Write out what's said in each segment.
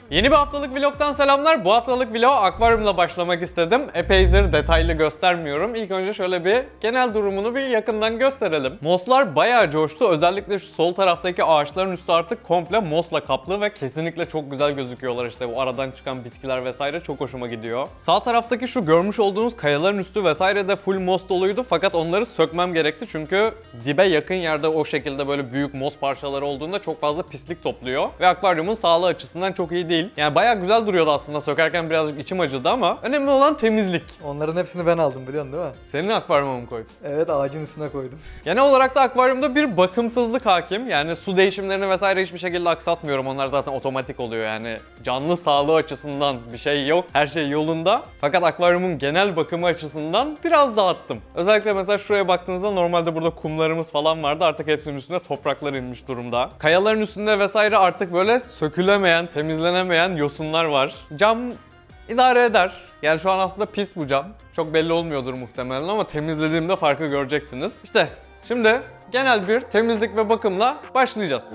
Yeni bir haftalık vlogtan selamlar. Bu haftalık vloga akvaryumla başlamak istedim. Epeydir detaylı göstermiyorum. İlk önce şöyle bir genel durumunu bir yakından gösterelim. Mosslar bayağı coştu. Özellikle şu sol taraftaki ağaçların üstü artık komple mossla kaplı ve kesinlikle çok güzel gözüküyorlar işte. Bu aradan çıkan bitkiler vesaire çok hoşuma gidiyor. Sağ taraftaki şu görmüş olduğunuz kayaların üstü vesaire de full moss doluydu. Fakat onları sökmem gerekti çünkü dibe yakın yerde o şekilde böyle büyük moss parçaları olduğunda çok fazla pislik topluyor. Ve akvaryumun sağlığı açısından çok iyi değil. Yani bayağı güzel duruyordu aslında. Sökerken birazcık içim acıdı ama önemli olan temizlik. Onların hepsini ben aldım biliyorsun değil mi? Senin akvaryuma mı koydun? Evet, ağacın üstüne koydum. Genel olarak da akvaryumda bir bakımsızlık hakim. Yani su değişimlerini vesaire hiçbir şekilde aksatmıyorum. Onlar zaten otomatik oluyor yani. Canlı sağlığı açısından bir şey yok. Her şey yolunda. Fakat akvaryumun genel bakımı açısından biraz dağıttım. Özellikle mesela şuraya baktığınızda normalde burada kumlarımız falan vardı. Artık hepsinin üstüne topraklar inmiş durumda. Kayaların üstünde vesaire artık böyle sökülemeyen, temizlenemeyen yosunlar var. Cam idare eder. Yani şu an aslında pis bu cam. Çok belli olmuyordur muhtemelen ama temizlediğimde farkı göreceksiniz. İşte şimdi genel bir temizlik ve bakımla başlayacağız.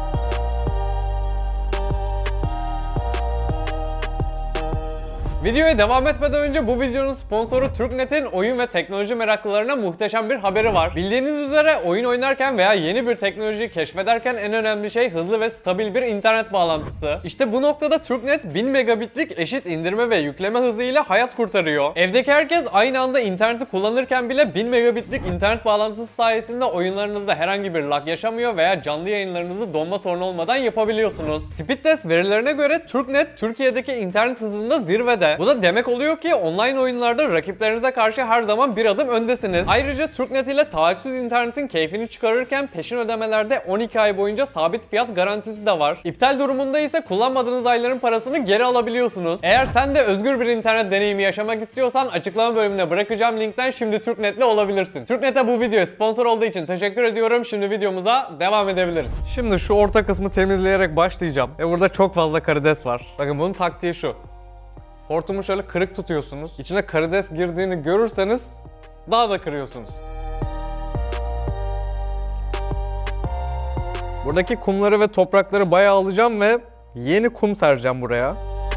Videoya devam etmeden önce bu videonun sponsoru Türknet'in oyun ve teknoloji meraklılarına muhteşem bir haberi var. Bildiğiniz üzere oyun oynarken veya yeni bir teknolojiyi keşfederken en önemli şey hızlı ve stabil bir internet bağlantısı. İşte bu noktada Türknet 1000 megabitlik eşit indirme ve yükleme hızıyla hayat kurtarıyor. Evdeki herkes aynı anda interneti kullanırken bile 1000 megabitlik internet bağlantısı sayesinde oyunlarınızda herhangi bir lag yaşamıyor veya canlı yayınlarınızı donma sorunu olmadan yapabiliyorsunuz. Speedtest verilerine göre Türknet Türkiye'deki internet hızında zirvede. Bu da demek oluyor ki online oyunlarda rakiplerinize karşı her zaman bir adım öndesiniz. Ayrıca Türknet ile taahhütsüz internetin keyfini çıkarırken peşin ödemelerde 12 ay boyunca sabit fiyat garantisi de var. İptal durumunda ise kullanmadığınız ayların parasını geri alabiliyorsunuz. Eğer sen de özgür bir internet deneyimi yaşamak istiyorsan açıklama bölümüne bırakacağım linkten şimdi Türknet'le olabilirsin. Türknet'e bu videoya sponsor olduğu için teşekkür ediyorum. Şimdi videomuza devam edebiliriz. Şimdi şu orta kısmı temizleyerek başlayacağım. Burada çok fazla karides var. Bakın bunun taktiği şu. Hortumu şöyle kırık tutuyorsunuz. İçine karides girdiğini görürseniz daha da kırıyorsunuz. Buradaki kumları ve toprakları bayağı alacağım ve yeni kum sereceğim buraya.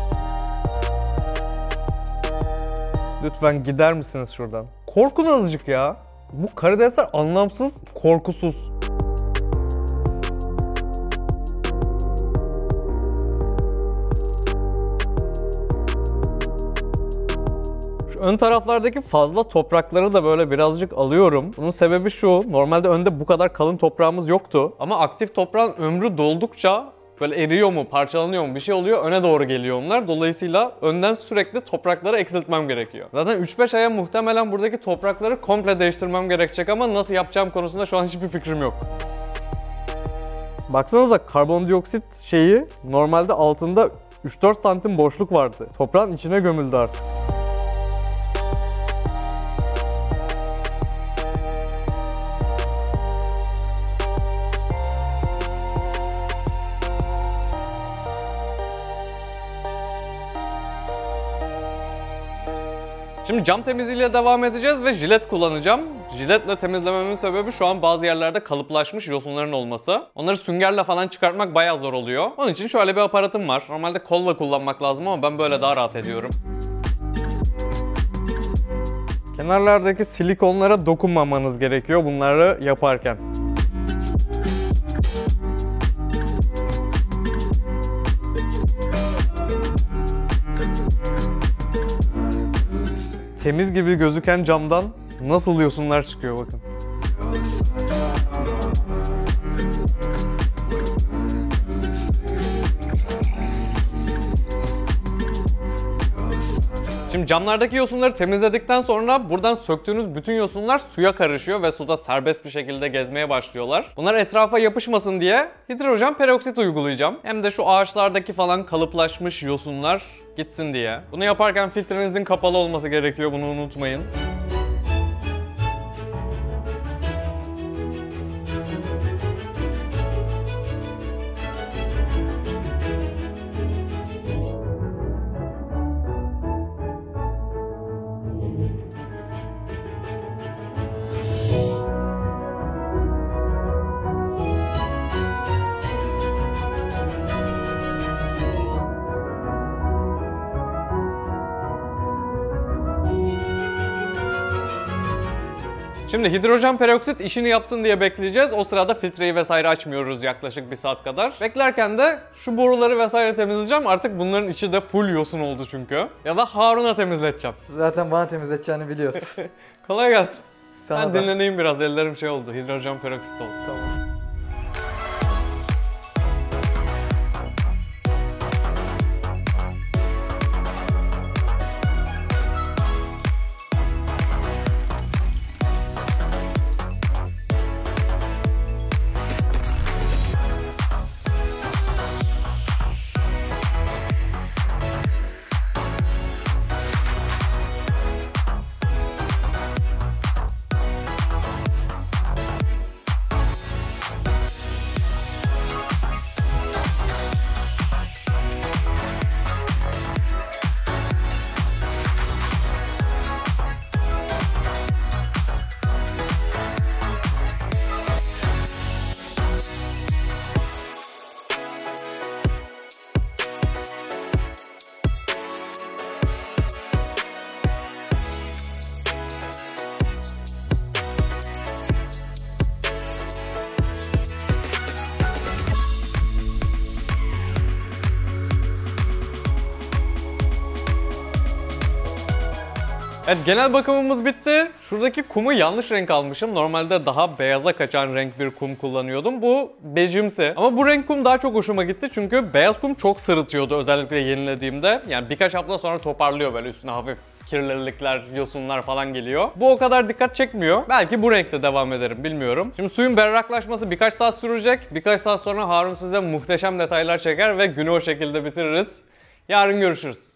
Lütfen gider misiniz şuradan? Korkun azıcık ya. Bu karidesler anlamsız, korkusuz. Ön taraflardaki fazla toprakları da böyle birazcık alıyorum. Bunun sebebi şu, normalde önde bu kadar kalın toprağımız yoktu. Ama aktif toprağın ömrü doldukça böyle eriyor mu, parçalanıyor mu bir şey oluyor, öne doğru geliyor onlar. Dolayısıyla önden sürekli toprakları eksiltmem gerekiyor. Zaten 3-5 aya muhtemelen buradaki toprakları komple değiştirmem gerekecek ama nasıl yapacağım konusunda şu an hiçbir fikrim yok. Baksanıza karbondioksit şeyi normalde altında 3-4 santim boşluk vardı. Toprağın içine gömüldü artık. Şimdi cam temizliğiyle devam edeceğiz ve jilet kullanacağım. Jiletle temizlememin sebebi şu an bazı yerlerde kalıplaşmış yosunların olması. Onları süngerle falan çıkartmak bayağı zor oluyor. Onun için şöyle bir aparatım var. Normalde kolla kullanmak lazım ama ben böyle daha rahat ediyorum. Kenarlardaki silikonlara dokunmamanız gerekiyor bunları yaparken. Temiz gibi gözüken camdan nasıl yosunlar çıkıyor bakın. Şimdi camlardaki yosunları temizledikten sonra buradan söktüğünüz bütün yosunlar suya karışıyor ve suda serbest bir şekilde gezmeye başlıyorlar. Bunlar etrafa yapışmasın diye hidrojen peroksit uygulayacağım. Hem de şu ağaçlardaki falan kalıplaşmış yosunlar gitsin diye. Bunu yaparken filtrenizin kapalı olması gerekiyor, bunu unutmayın. Şimdi hidrojen peroksit işini yapsın diye bekleyeceğiz. O sırada filtreyi vesaire açmıyoruz yaklaşık 1 saat kadar. Beklerken de şu boruları vesaire temizleyeceğim. Artık bunların içi de full yosun oldu çünkü. Ya da Harun'a temizleteceğim. Zaten bana temizleteceğini biliyoruz. Kolay gelsin. Sana Ben da. dinleneyim biraz. Ellerim şey oldu. Hidrojen peroksit oldu. Tamam. Evet, genel bakımımız bitti. Şuradaki kumu yanlış renk almışım. Normalde daha beyaza kaçan renk bir kum kullanıyordum. Bu bejimsi. Ama bu renk kum daha çok hoşuma gitti. Çünkü beyaz kum çok sırıtıyordu özellikle yenilediğimde. Yani birkaç hafta sonra toparlıyor, böyle üstüne hafif kirlilikler, yosunlar falan geliyor. Bu o kadar dikkat çekmiyor. Belki bu renkte devam ederim, bilmiyorum. Şimdi suyun berraklaşması birkaç saat sürecek. Birkaç saat sonra Harun size muhteşem detaylar çeker ve günü o şekilde bitiririz. Yarın görüşürüz.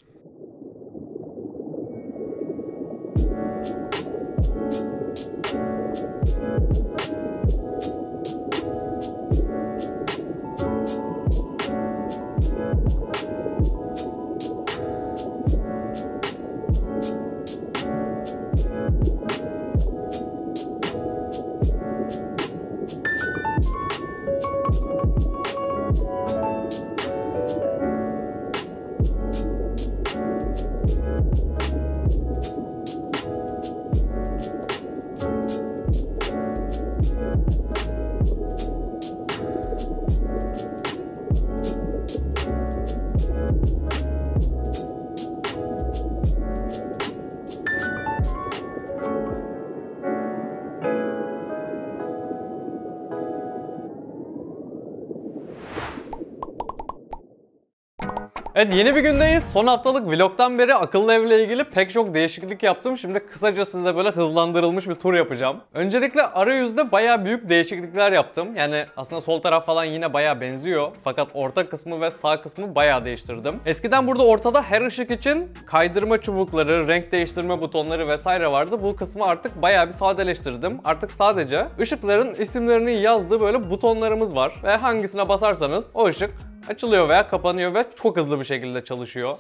Evet, yeni bir gündeyiz. Son haftalık vlogtan beri akıllı evle ilgili pek çok değişiklik yaptım. Şimdi kısaca size böyle hızlandırılmış bir tur yapacağım. Öncelikle arayüzde bayağı büyük değişiklikler yaptım. Yani aslında sol taraf falan yine bayağı benziyor. Fakat orta kısmı ve sağ kısmı bayağı değiştirdim. Eskiden burada ortada her ışık için kaydırma çubukları, renk değiştirme butonları vesaire vardı. Bu kısmı artık bayağı bir sadeleştirdim. Artık sadece ışıkların isimlerini yazdığı böyle butonlarımız var. Ve hangisine basarsanız o ışık açılıyor veya kapanıyor ve çok hızlı bir şekilde çalışıyor.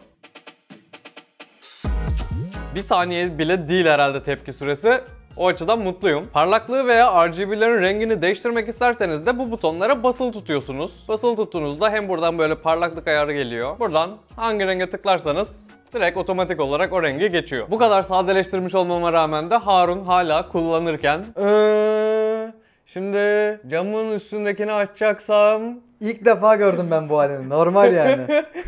Bir saniye bile değil herhalde tepki süresi. O açıdan mutluyum. Parlaklığı veya RGB'lerin rengini değiştirmek isterseniz de bu butonlara basılı tutuyorsunuz. Basılı tuttuğunuzda hem buradan böyle parlaklık ayarı geliyor. Buradan hangi renge tıklarsanız direkt otomatik olarak o rengi geçiyor. Bu kadar sadeleştirmiş olmama rağmen de Harun hala kullanırken şimdi camın üstündekini açacaksam İlk defa gördüm ben bu halini. Normal yani.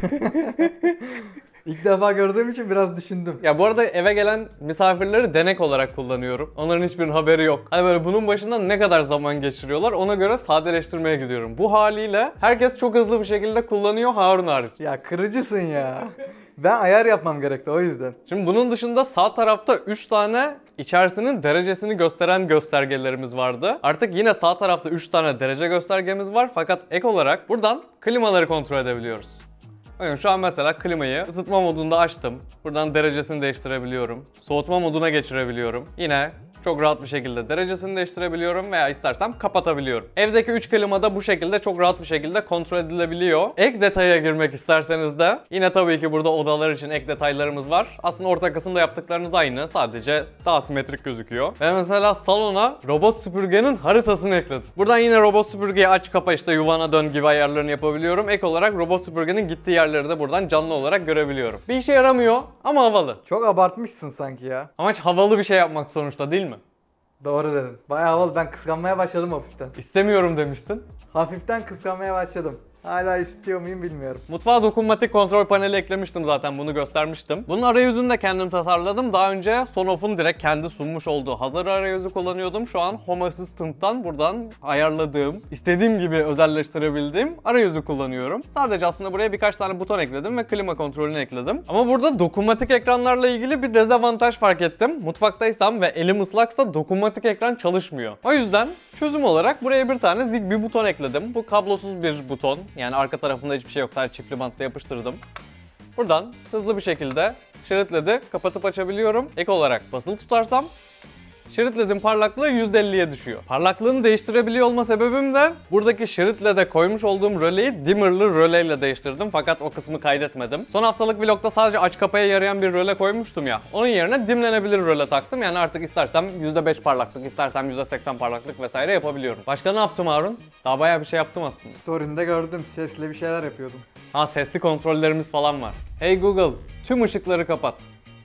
İlk defa gördüğüm için biraz düşündüm. Ya bu arada eve gelen misafirleri denek olarak kullanıyorum. Onların hiçbirinin haberi yok. Hani böyle bunun başında ne kadar zaman geçiriyorlar, ona göre sadeleştirmeye gidiyorum. Bu haliyle herkes çok hızlı bir şekilde kullanıyor, Harun hariç. Ya kırıcısın ya. Ben ayar yapmam gerekti o yüzden. Şimdi bunun dışında sağ tarafta 3 tane içerisinin derecesini gösteren göstergelerimiz vardı. Artık yine sağ tarafta 3 tane derece göstergemiz var. Fakat ek olarak buradan klimaları kontrol edebiliyoruz. Bakın şu an mesela klimayı ısıtma modunda açtım. Buradan derecesini değiştirebiliyorum. Soğutma moduna geçirebiliyorum. Yine çok rahat bir şekilde derecesini değiştirebiliyorum veya istersem kapatabiliyorum. Evdeki 3 klima da bu şekilde çok rahat bir şekilde kontrol edilebiliyor. Ek detaya girmek isterseniz de yine tabii ki burada odalar için ek detaylarımız var. Aslında orta kısımda yaptıklarınız aynı, sadece daha simetrik gözüküyor. Ve mesela salona robot süpürgenin haritasını ekledim. Buradan yine robot süpürgeyi aç kapa, işte yuvana dön gibi ayarlarını yapabiliyorum. Ek olarak robot süpürgenin gittiği yerleri de buradan canlı olarak görebiliyorum. Bir işe yaramıyor ama havalı. Çok abartmışsın sanki ya. Amaç havalı bir şey yapmak sonuçta, değil mi? Doğru dedin. Bayağı havalı. Ben kıskanmaya başladım hafiften. İstemiyorum demiştin. Hafiften kıskanmaya başladım. Hala istiyor muyum bilmiyorum. Mutfağa dokunmatik kontrol paneli eklemiştim zaten, bunu göstermiştim. Bunun arayüzünü de kendim tasarladım. Daha önce Sonoff'un direkt kendi sunmuş olduğu hazır arayüzü kullanıyordum. Şu an Home Assistant'tan buradan ayarladığım, istediğim gibi özelleştirebildiğim arayüzü kullanıyorum. Sadece aslında buraya birkaç tane buton ekledim ve klima kontrolünü ekledim. Ama burada dokunmatik ekranlarla ilgili bir dezavantaj fark ettim. Mutfaktaysam ve elim ıslaksa dokunmatik ekran çalışmıyor. O yüzden çözüm olarak buraya bir tane Zigbee buton ekledim. Bu kablosuz bir buton. Yani arka tarafında hiçbir şey yok. Sadece çiftli bantla yapıştırdım. Buradan hızlı bir şekilde şerit led'i kapatıp açabiliyorum. Ek olarak basılı tutarsam şerit led'in parlaklığı %50'ye düşüyor. Parlaklığını değiştirebiliyor olma sebebim de buradaki şerit led'e koymuş olduğum röleyi dimmer'lı röleyle değiştirdim. Fakat o kısmı kaydetmedim. Son haftalık vlogda sadece aç kapaya yarayan bir röle koymuştum ya. Onun yerine dimlenebilir röle taktım. Yani artık istersem %5 parlaklık, istersem %80 parlaklık vesaire yapabiliyorum. Başka ne yaptım Harun? Daha bayağı bir şey yaptım aslında. Story'inde gördüm. Sesle bir şeyler yapıyordum. Ha, sesli kontrollerimiz falan var. Hey Google, tüm ışıkları kapat.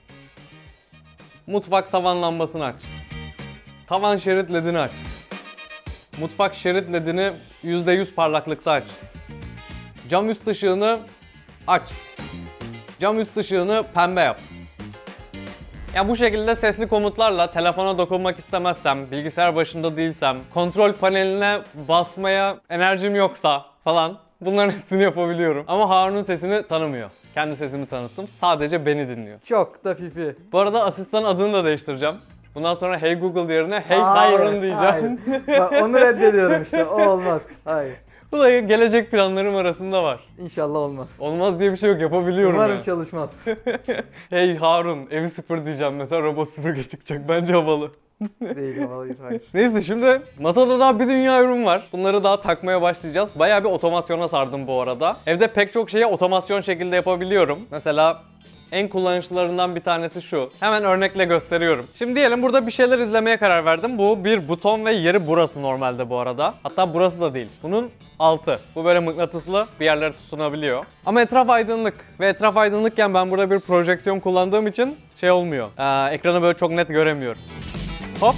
Mutfak tavan lambasını aç. Tavan şerit ledini aç. Mutfak şerit ledini %100 parlaklıkta aç. Cam üst ışığını aç. Cam üst ışığını pembe yap. Ya bu şekilde sesli komutlarla telefona dokunmak istemezsem, bilgisayar başında değilsem, kontrol paneline basmaya enerjim yoksa falan bunların hepsini yapabiliyorum. Ama Harun'un sesini tanımıyor. Kendi sesimi tanıttım. Sadece beni dinliyor. Çok da fifi. Bu arada asistan adını da değiştireceğim. Bundan sonra Hey Google yerine Hey Harun diyeceğim. Hayır. Bak, onu reddediyorum işte. O olmaz. Hayır. Bu da gelecek planlarım arasında var. İnşallah olmaz. Olmaz diye bir şey yok, yapabiliyorum Umarım yani. çalışmaz. Hey Harun, evi süpür diyeceğim mesela, robot süpürge çıkacak. Bence havalı. Değil, hayır. Neyse, şimdi masada daha bir dünya ürün var. Bunları daha takmaya başlayacağız. Bayağı bir otomasyona sardım bu arada. Evde pek çok şeyi otomasyon şekilde yapabiliyorum. Mesela en kullanışlılarından bir tanesi şu. Hemen örnekle gösteriyorum. Şimdi diyelim burada bir şeyler izlemeye karar verdim. Bu bir buton ve yeri burası normalde bu arada. Hatta burası da değil. Bunun altı. Bu böyle mıknatıslı, bir yerlere tutunabiliyor. Ama etraf aydınlık. Ve etraf aydınlıkken ben burada bir projeksiyon kullandığım için şey olmuyor. Ekranı böyle çok net göremiyorum. Hop.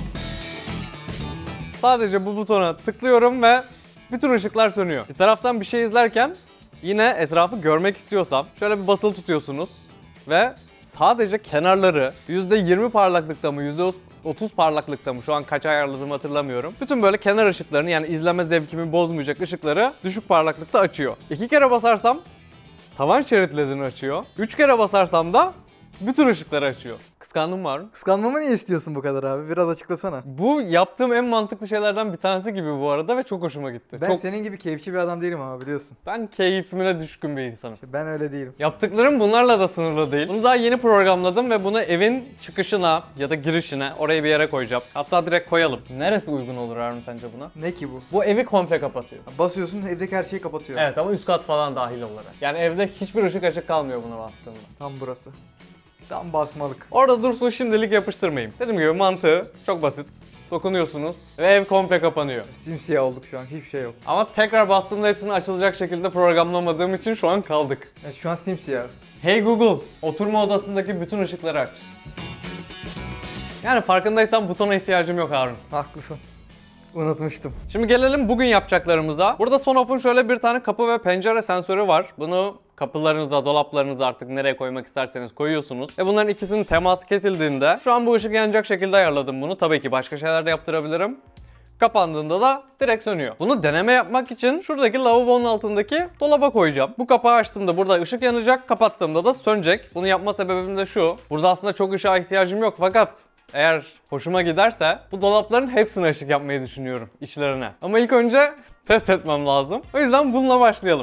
Sadece bu butona tıklıyorum ve bütün ışıklar sönüyor. Bir taraftan bir şey izlerken yine etrafı görmek istiyorsam şöyle bir basılı tutuyorsunuz ve sadece kenarları %20 parlaklıkta mı %30 parlaklıkta mı, şu an kaç ayarladığımı hatırlamıyorum. Bütün böyle kenar ışıklarını, yani izleme zevkimi bozmayacak ışıkları düşük parlaklıkta açıyor. 2 kere basarsam tavan şerit ledini açıyor. 3 kere basarsam da bütün ışıkları açıyor. Kıskandın mı Harun? Kıskanmamı niye istiyorsun bu kadar abi? Biraz açıklasana. Bu yaptığım en mantıklı şeylerden bir tanesi gibi bu arada ve çok hoşuma gitti. Ben senin gibi keyifçi bir adam değilim ama biliyorsun. Ben keyfimine düşkün bir insanım. Ben öyle değilim. Yaptıklarım bunlarla da sınırlı değil. Bunu daha yeni programladım ve bunu evin çıkışına ya da girişine, oraya bir yere koyacağım. Hatta direkt koyalım. Neresi uygun olur Harun sence buna? Ne ki bu? Bu evi komple kapatıyor. Basıyorsun, evdeki her şeyi kapatıyor. Evet, ama üst kat falan dahil olarak. Yani evde hiçbir ışık açık kalmıyor buna bastığında. Tam burası. Tam basmalık. Orada dursun, şimdilik yapıştırmayayım. Dediğim gibi mantığı çok basit. Dokunuyorsunuz ve ev komple kapanıyor. Simsiyah olduk şu an. Hiçbir şey yok. Ama tekrar bastığımda hepsini açılacak şekilde programlamadığım için şu an kaldık. Evet, şu an simsiyahız. Hey Google, oturma odasındaki bütün ışıkları aç. Yani farkındaysan butona ihtiyacım yok Harun. Haklısın. Unutmuştum. Şimdi gelelim bugün yapacaklarımıza. Burada Sonoff'un şöyle bir tane kapı ve pencere sensörü var. Bunu kapılarınıza, dolaplarınıza, artık nereye koymak isterseniz koyuyorsunuz. Ve bunların ikisinin teması kesildiğinde, şu an bu ışık yanacak şekilde ayarladım bunu. Tabii ki başka şeyler de yaptırabilirim. Kapandığında da direkt sönüyor. Bunu deneme yapmak için şuradaki lavabonun altındaki dolaba koyacağım. Bu kapağı açtığımda burada ışık yanacak, kapattığımda da sönecek. Bunu yapma sebebim de şu. Burada aslında çok ışığa ihtiyacım yok, fakat eğer hoşuma giderse bu dolapların hepsine ışık yapmayı düşünüyorum, içlerine. Ama ilk önce test etmem lazım. O yüzden bununla başlayalım.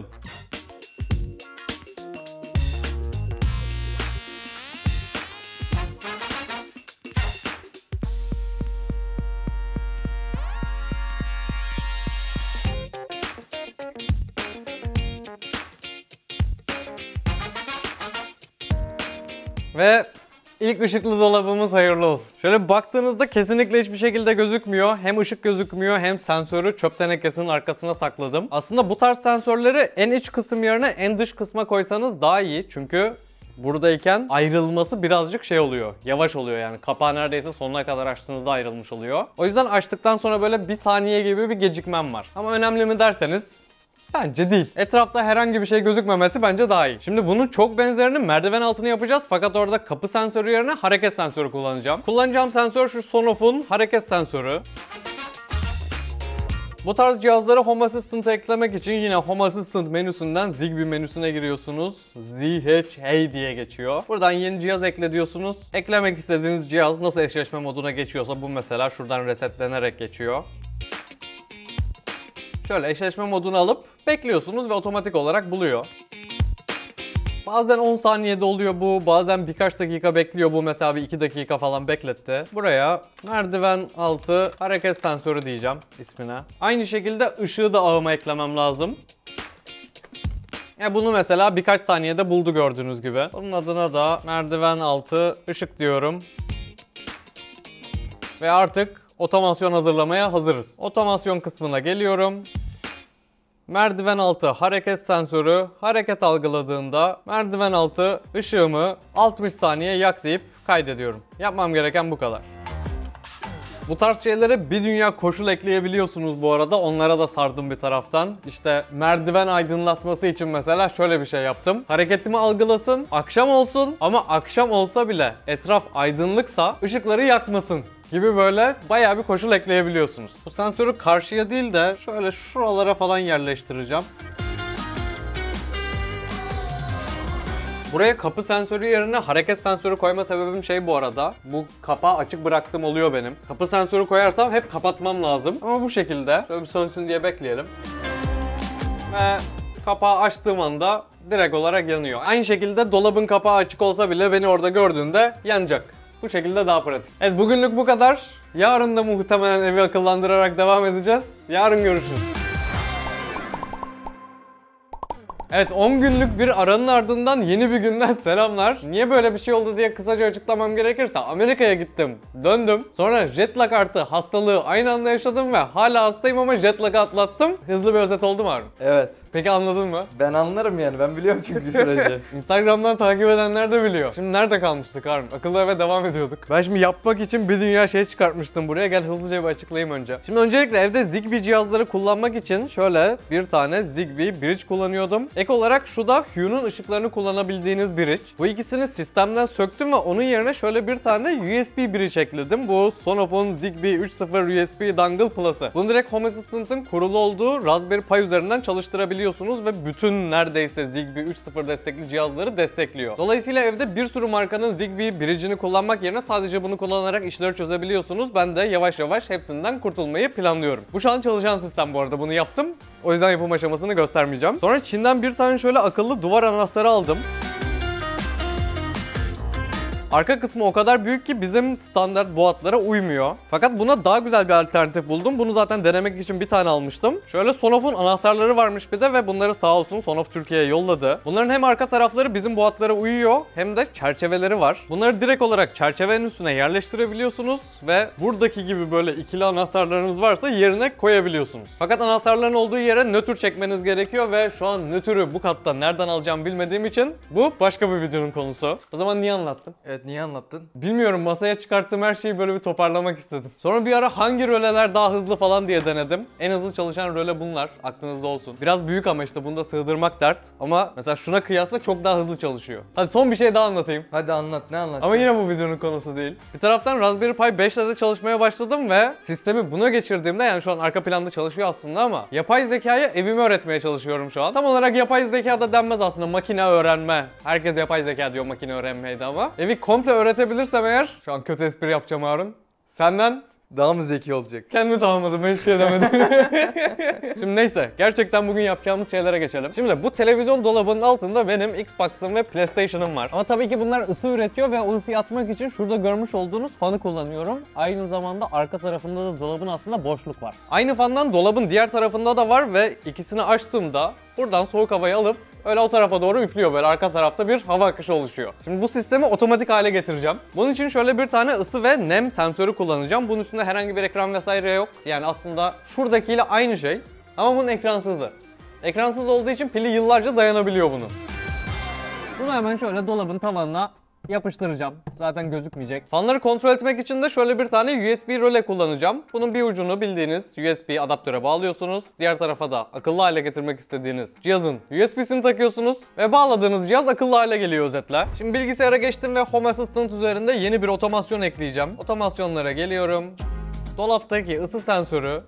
Ve ilk ışıklı dolabımız hayırlı olsun. Şöyle baktığınızda kesinlikle hiçbir şekilde gözükmüyor. Hem ışık gözükmüyor hem sensörü çöp tenekesinin arkasına sakladım. Aslında bu tarz sensörleri en iç kısım yerine en dış kısma koysanız daha iyi. Çünkü buradayken ayrılması birazcık şey oluyor. Yavaş oluyor yani. Kapağı neredeyse sonuna kadar açtığınızda ayrılmış oluyor. O yüzden açtıktan sonra böyle bir saniye gibi bir gecikmem var. Ama önemli mi derseniz bence değil. Etrafta herhangi bir şey gözükmemesi bence daha iyi. Şimdi bunun çok benzerini merdiven altını yapacağız. Fakat orada kapı sensörü yerine hareket sensörü kullanacağım. Kullanacağım sensör şu Sonoff'un hareket sensörü. Bu tarz cihazlara Home Assistant'ı eklemek için yine Home Assistant menüsünden Zigbee menüsüne giriyorsunuz. ZHA diye geçiyor. Buradan yeni cihaz ekle diyorsunuz. Eklemek istediğiniz cihaz nasıl eşleşme moduna geçiyorsa bu mesela şuradan resetlenerek geçiyor. Şöyle eşleşme modunu alıp bekliyorsunuz ve otomatik olarak buluyor. Bazen 10 saniyede oluyor bu, bazen birkaç dakika bekliyor bu, mesela bir 2 dakika falan bekletti. Buraya merdiven altı hareket sensörü diyeceğim ismine. Aynı şekilde ışığı da ağıma eklemem lazım. Bunu mesela birkaç saniyede buldu gördüğünüz gibi. Bunun adına da merdiven altı ışık diyorum. Ve artık otomasyon hazırlamaya hazırız. Otomasyon kısmına geliyorum. Merdiven altı hareket sensörü hareket algıladığında merdiven altı ışığımı 60 saniye yak deyip kaydediyorum. Yapmam gereken bu kadar. Bu tarz şeylere bir dünya koşul ekleyebiliyorsunuz bu arada. Onlara da sardım bir taraftan. İşte merdiven aydınlatması için mesela şöyle bir şey yaptım. Hareketimi algılasın, akşam olsun ama akşam olsa bile etraf aydınlıksa ışıkları yakmasın gibi böyle bayağı bir koşul ekleyebiliyorsunuz. Bu sensörü karşıya değil de şöyle şuralara falan yerleştireceğim. Buraya kapı sensörü yerine hareket sensörü koyma sebebim şey bu arada. Bu kapağı açık bıraktığım oluyor benim. Kapı sensörü koyarsam hep kapatmam lazım. Ama bu şekilde şöyle bir sönsün diye bekleyelim. Ve kapağı açtığım anda direkt olarak yanıyor. Aynı şekilde dolabın kapağı açık olsa bile beni orada gördüğünde yanacak. Bu şekilde daha pratik. Evet, bugünlük bu kadar. Yarın da muhtemelen evi akıllandırarak devam edeceğiz. Yarın görüşürüz. Evet, 10 günlük bir aranın ardından yeni bir günden selamlar. Niye böyle bir şey oldu diye kısaca açıklamam gerekirse Amerika'ya gittim, döndüm. Sonra jet lag artı hastalığı aynı anda yaşadım ve hala hastayım ama jet lag'ı atlattım. Hızlı bir özet oldu mu Harun? Evet. Peki anladın mı? Ben anlarım yani. Ben biliyorum çünkü süreci. Instagram'dan takip edenler de biliyor. Şimdi nerede kalmıştık Harun? Akıllı eve devam ediyorduk. Ben şimdi yapmak için bir dünya şey çıkartmıştım buraya. Gel hızlıca bir açıklayayım önce. Şimdi öncelikle evde Zigbee cihazları kullanmak için şöyle bir tane Zigbee bridge kullanıyordum. Ek olarak şu da Hue'nun ışıklarını kullanabildiğiniz bridge. Bu ikisini sistemden söktüm ve onun yerine şöyle bir tane USB bridge ekledim. Bu Sonoff'un Zigbee 3.0 USB Dongle Plus'ı. Bunu direkt Home Assistant'ın kurulu olduğu Raspberry Pi üzerinden çalıştırabiliyorsunuz ve bütün neredeyse Zigbee 3.0 destekli cihazları destekliyor. Dolayısıyla evde bir sürü markanın Zigbee bridge'ini kullanmak yerine sadece bunu kullanarak işleri çözebiliyorsunuz. Ben de yavaş yavaş hepsinden kurtulmayı planlıyorum. Bu şu an çalışan sistem bu arada, bunu yaptım. O yüzden yapım aşamasını göstermeyeceğim. Sonra Çin'den bir tane şöyle akıllı duvar anahtarı aldım. Arka kısmı o kadar büyük ki bizim standart boğatlara uymuyor. Fakat buna daha güzel bir alternatif buldum. Bunu zaten denemek için bir tane almıştım. Şöyle Sonoff'un anahtarları varmış bir de ve bunları sağ olsun Sonoff Türkiye'ye yolladı. Bunların hem arka tarafları bizim boğatlara uyuyor hem de çerçeveleri var. Bunları direkt olarak çerçevenin üstüne yerleştirebiliyorsunuz ve buradaki gibi böyle ikili anahtarlarınız varsa yerine koyabiliyorsunuz. Fakat anahtarların olduğu yere nötr çekmeniz gerekiyor ve şu an nötrü bu katta nereden alacağımı bilmediğim için bu başka bir videonun konusu. O zaman niye anlattım? Evet, niye anlattın? Bilmiyorum, masaya çıkarttığım her şeyi böyle bir toparlamak istedim. Sonra bir ara hangi röleler daha hızlı falan diye denedim. En hızlı çalışan röle bunlar. Aklınızda olsun. Biraz büyük ama işte bunu da sığdırmak dert. Ama mesela şuna kıyasla çok daha hızlı çalışıyor. Hadi son bir şey daha anlatayım. Hadi anlat, ne anlatacaksın? Ama yine bu videonun konusu değil. Bir taraftan Raspberry Pi 5 ile de çalışmaya başladım ve sistemi buna geçirdiğimde, yani şu an arka planda çalışıyor aslında ama yapay zekayı evime öğretmeye çalışıyorum şu an. Tam olarak yapay zeka da denmez aslında, makine öğrenme. Herkes yapay zeka diyor makine öğrenmeydi ama. Evi komple öğretebilirsem eğer, şu an kötü espri yapacağım Harun, senden daha mı zeki olacak? kendimi tamamladım, ben hiçbir şey demedim. Şimdi neyse, gerçekten bugün yapacağımız şeylere geçelim. Şimdi bu televizyon dolabının altında benim Xbox'ım ve PlayStation'ım var. Ama tabii ki bunlar ısı üretiyor ve o ısıyı atmak için şurada görmüş olduğunuz fanı kullanıyorum. Aynı zamanda arka tarafında da dolabın aslında boşluk var. Aynı fandan dolabın diğer tarafında da var ve ikisini açtığımda buradan soğuk havayı alıp öyle o tarafa doğru üflüyor, böyle arka tarafta bir hava akışı oluşuyor. Şimdi bu sistemi otomatik hale getireceğim. Bunun için şöyle bir tane ısı ve nem sensörü kullanacağım. Bunun üstünde herhangi bir ekran vesaire yok. Yani aslında şuradakiyle aynı şey ama bunun ekransızı. Ekransız olduğu için pili yıllarca dayanabiliyor bunun. Bunu hemen şöyle dolabın tavanına yapıştıracağım. Zaten gözükmeyecek. Fanları kontrol etmek için de şöyle bir tane USB röle kullanacağım. Bunun bir ucunu bildiğiniz USB adaptöre bağlıyorsunuz. Diğer tarafa da akıllı hale getirmek istediğiniz cihazın USB'sini takıyorsunuz. Ve bağladığınız cihaz akıllı hale geliyor özetle. Şimdi bilgisayara geçtim ve Home Assistant üzerinde yeni bir otomasyon ekleyeceğim. Otomasyonlara geliyorum. Dolaptaki ısı sensörü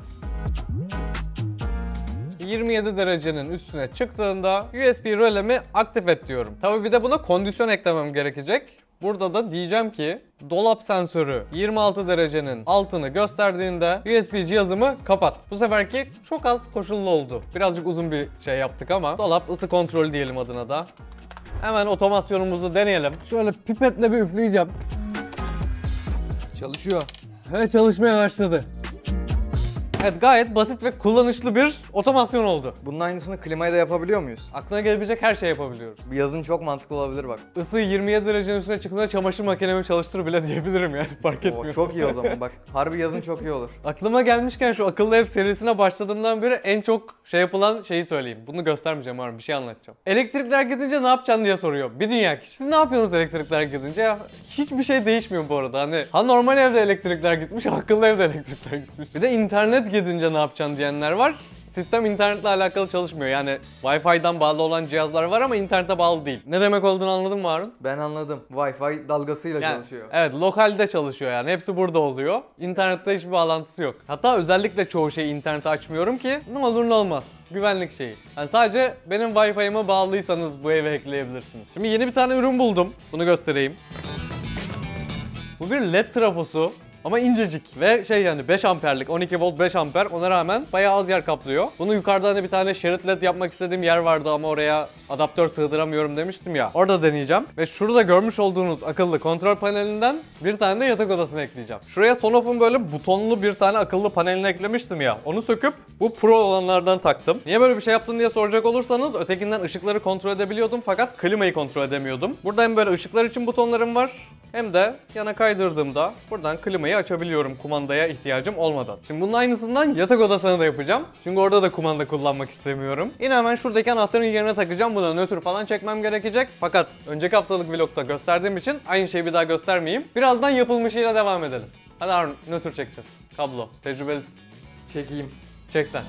27 derecenin üstüne çıktığında USB rölemi aktif et diyorum. Tabii bir de buna kondisyon eklemem gerekecek. Burada da diyeceğim ki dolap sensörü 26 derecenin altını gösterdiğinde USB cihazımı kapat. Bu seferki çok az koşullu oldu. Birazcık uzun bir şey yaptık ama dolap ısı kontrolü diyelim adına da. Hemen otomasyonumuzu deneyelim. Şöyle pipetle bir üfleyeceğim. Çalışıyor. Evet, çalışmaya başladı. Evet, gayet basit ve kullanışlı bir otomasyon oldu. Bunun aynısını klimaya da yapabiliyor muyuz? Aklına gelebilecek her şey yapabiliyoruz. Bu yazın çok mantıklı olabilir bak. Isı 27 derecenin üstüne çıktığında çamaşır makinemi çalıştır bile diyebilirim yani, fark etmiyor. Oo, çok iyi o zaman bak. Harbi yazın çok iyi olur. Aklıma gelmişken şu akıllı ev serisine başladığımdan beri en çok şey yapılan şeyi söyleyeyim. Bunu göstermeyeceğim abi, bir şey anlatacağım. Elektrikler gidince ne yapacaksın diye soruyor bir dünya kişi. Siz ne yapıyorsunuz elektrikler gidince? Ya hiçbir şey değişmiyor bu arada. Hani normal evde elektrikler gitmiş, akıllı evde elektrikler gitmiş. Bir de internet gidince ne yapacaksın diyenler var. Sistem internetle alakalı çalışmıyor. Yani Wi-Fi'den bağlı olan cihazlar var ama internete bağlı değil. Ne demek olduğunu anladın mı Harun? Ben anladım. Wi-Fi dalgasıyla Yani, çalışıyor. evet, lokalde çalışıyor yani. Hepsi burada oluyor. İnternette hiçbir bağlantısı yok. Hatta özellikle çoğu şeyi internete açmıyorum ki ne olur ne olmaz. Güvenlik şeyi. Yani sadece benim Wi-Fi'ime bağlıysanız bu eve hackleyebilirsiniz. Şimdi yeni bir tane ürün buldum. Bunu göstereyim. Bu bir LED trafosu. Ama incecik ve yani 5 amperlik, 12 volt 5 amper, ona rağmen bayağı az yer kaplıyor. Bunu yukarıda hani bir tane şerit led yapmak istediğim yer vardı ama oraya adaptör sığdıramıyorum demiştim ya. Orada deneyeceğim. Ve şurada görmüş olduğunuz akıllı kontrol panelinden bir tane de yatak odasını ekleyeceğim. Şuraya Sonoff'un böyle butonlu bir tane akıllı panelini eklemiştim ya. Onu söküp bu pro olanlardan taktım. Niye böyle bir şey yaptın diye soracak olursanız, ötekinden ışıkları kontrol edebiliyordum fakat klimayı kontrol edemiyordum. Burada hem böyle ışıklar için butonlarım var, hem de yana kaydırdığımda buradan klimayı açabiliyorum kumandaya ihtiyacım olmadan. Şimdi bunun aynısından yatak odasını da yapacağım. Çünkü orada da kumanda kullanmak istemiyorum. Yine hemen şuradaki anahtarın yerine takacağım. Buna nötr falan çekmem gerekecek. Fakat önceki haftalık vlogda gösterdiğim için aynı şeyi bir daha göstermeyeyim. Birazdan yapılmışıyla devam edelim. Hadi Harun, nötr çekeceğiz. Kablo. Tecrübelisin. Çekeyim. Çek sen.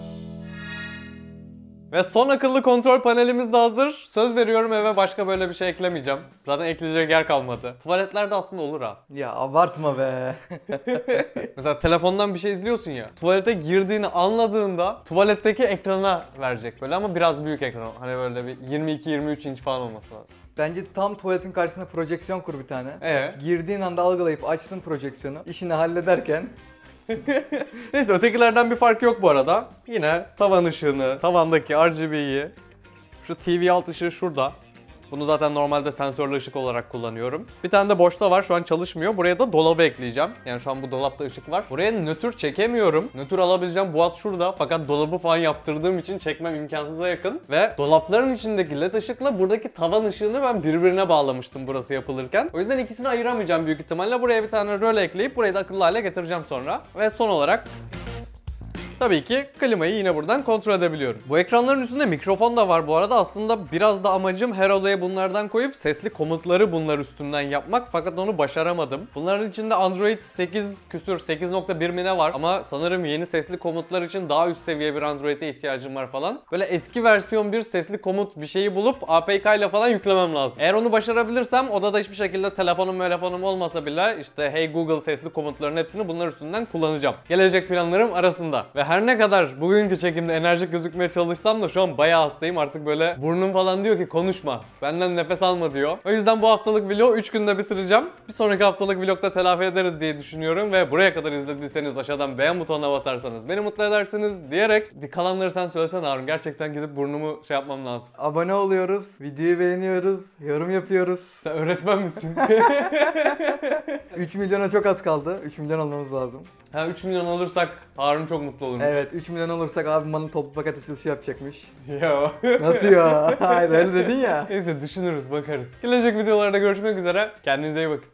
Ve son akıllı kontrol panelimiz de hazır. Söz veriyorum, eve başka böyle bir şey eklemeyeceğim. Zaten ekleyecek yer kalmadı. Tuvaletlerde aslında olur ha. Ya abartma be. Mesela telefondan bir şey izliyorsun ya. Tuvalete girdiğini anladığında tuvaletteki ekrana verecek böyle, ama biraz büyük ekran. Hani böyle bir 22-23 inç falan olması lazım. Bence tam tuvaletin karşısına projeksiyon kur bir tane. Girdiğin anda algılayıp açtın projeksiyonu. İşini hallederken Neyse, ötekilerden bir farkı yok bu arada. Yine tavan ışığını, tavandaki RGB'yi, şu TV alt ışığı şurada. Bunu zaten normalde sensörlü ışık olarak kullanıyorum. Bir tane de boşta var, şu an çalışmıyor. Buraya da dolabı ekleyeceğim. Yani şu an bu dolapta ışık var. Buraya nötr çekemiyorum. Nötr alabileceğim bu hat şurada. Fakat dolabı falan yaptırdığım için çekmem imkansıza yakın. Ve dolapların içindeki led ışıkla buradaki tavan ışığını ben birbirine bağlamıştım burası yapılırken. O yüzden ikisini ayıramayacağım büyük ihtimalle. Buraya bir tane röle ekleyip burayı da akıllı hale getireceğim sonra. Ve son olarak tabii ki klimayı yine buradan kontrol edebiliyorum. Bu ekranların üstünde mikrofon da var bu arada. Aslında biraz da amacım her odaya bunlardan koyup sesli komutları bunlar üstünden yapmak. Fakat onu başaramadım. Bunların içinde Android 8 küsür, 8.1 mi ne var? Ama sanırım yeni sesli komutlar için daha üst seviye bir Android'e ihtiyacım var falan. Böyle eski versiyon bir sesli komut bir şeyi bulup APK ile falan yüklemem lazım. Eğer onu başarabilirsem odada hiçbir şekilde telefonum olmasa bile işte Hey Google sesli komutların hepsini bunlar üstünden kullanacağım. Gelecek planlarım arasında. Ve her ne kadar bugünkü çekimde enerjik gözükmeye çalışsam da şu an bayağı hastayım. Artık böyle burnum falan diyor ki konuşma, benden nefes alma diyor. O yüzden bu haftalık vlogu 3 günde bitireceğim. Bir sonraki haftalık vlogda telafi ederiz diye düşünüyorum. Ve buraya kadar izlediyseniz aşağıdan beğen butonuna basarsanız beni mutlu edersiniz diyerek, kalanları sen söylesene Harun. Gerçekten gidip burnumu şey yapmam lazım. abone oluyoruz, videoyu beğeniyoruz, yorum yapıyoruz. Sen öğretmen misin? 3 milyona çok az kaldı. 3 milyon olmamız lazım. Ha, 3 milyon olursak Harun çok mutlu olur. Evet, 3 milyon olursak abim bana toplu paket açılışı yapacakmış. Yo. Nasıl ya? Hayır öyle dedin ya. Neyse, düşünürüz, bakarız. Gelecek videolarda görüşmek üzere. Kendinize iyi bakın.